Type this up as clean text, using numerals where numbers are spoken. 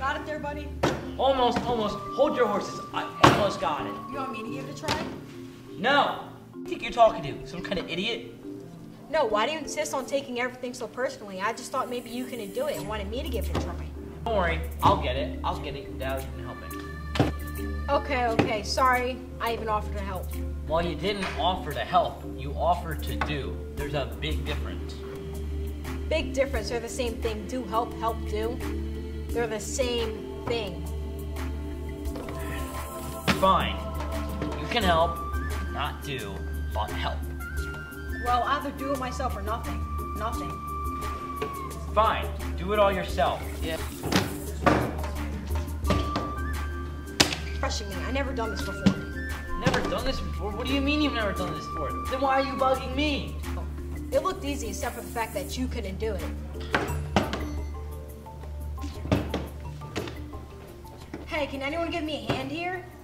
got it there, buddy? Almost. Hold your horses. I almost got it. You want me to give it a try? No. Who do you think you're talking to? Some kind of idiot? No, why do you insist on taking everything so personally? I just thought maybe you couldn't do it and wanted me to give it a try. Don't worry. I'll get it. Dad can help me. Okay. Sorry, I even offered to help. Well, you didn't offer to help. You offered to do. There's a big difference. Big difference. They're the same thing. Do, help, do. They're the same thing. Fine. You can help, not do, but help. Well, either do it myself or nothing. Nothing. Fine. Do it all yourself. Yeah. Crushing me. I never done this before. Never done this before? What do you mean you've never done this before? Then why are you bugging me? It looked easy except for the fact that you couldn't do it. Hey, can anyone give me a hand here?